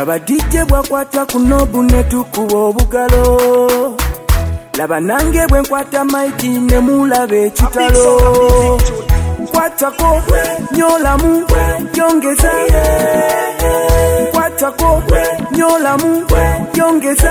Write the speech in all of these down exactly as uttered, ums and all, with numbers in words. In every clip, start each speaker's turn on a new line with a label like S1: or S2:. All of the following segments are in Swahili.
S1: Laba D J bwakwata kuno bune tukuba obugalo. Laba nange bwe nkwata maiki ne mulabe ekitalo. Kwatako nyolamu yongeza. Kwatako nyolamu yongeza.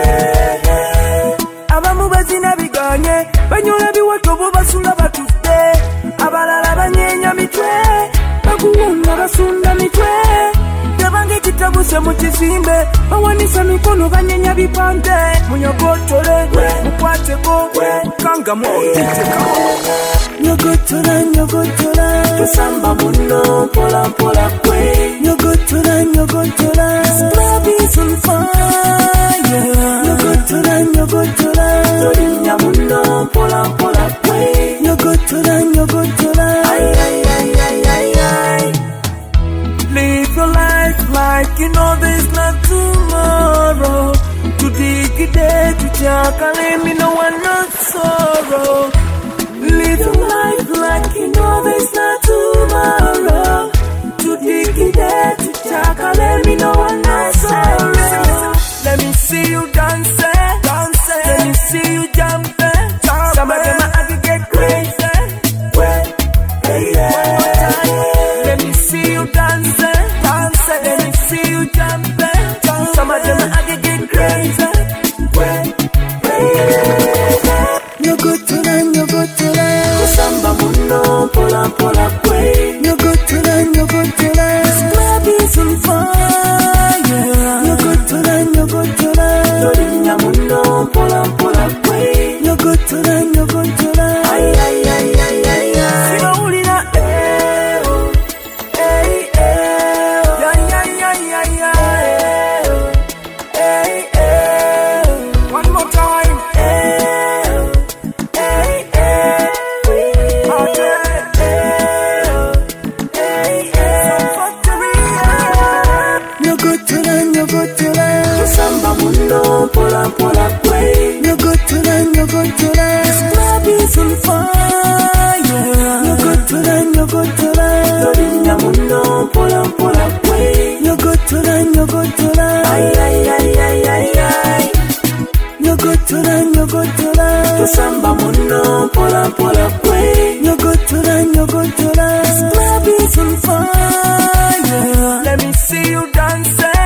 S1: Abamu bazina biganye banyola biwato bo basula batutte. Abalala banyenya mitwe baguwunga basunda mitwe. Yabange kitabuse mu kizimbe bawanisa mikono banyenya bipande. Munyogotole mukwateko kanga mwotiteka. Nyogotola nyogotola tusamba muno pola pola kwe. Nyogotola nyogotola this club is on fire. Nyogotola nyogotola tolinya muno pola pola kwe. Nyogotola nyogotola ay ay ay ay ay ay. Live your life like you know there's not tomorrow. To dig it there to chaka let me no one not sorrow. Live your life like you know there's not tomorrow. To dig it there to chaka let me no one not sorrow. Let me see you dance, dance. Let me see you jump, jump. Some of them I can get crazy. Well, hey, yeah. One more time. Let me see you dance, dance. Let me see you jump, jump. Some of them I can get crazy. Well, hey, yeah. Nyogotola nyogotola kusamba muno pola pola kwe. Nyogotola nyogotola this club is on fire. Nyogotola nyogotola tolinya muno pola pola kwe. Nyogotola nyogotola ay ay ay ay ay ay. Sibawulira eh oh eh eh ya ya ya ya ya eh eh. One more time eh. Kusamba muno pola pola kwe. Nyogotola nyogotola this club is on fire. Nyogotola nyogotola tolinya muno pola pola kwe. Nyogotola nyogotola ay ay ay ay ay ay. Nyogotola nyogotola kusamba muno pola pola kwe. Nyogotola nyogotola this club is on fire. Let me see you dance.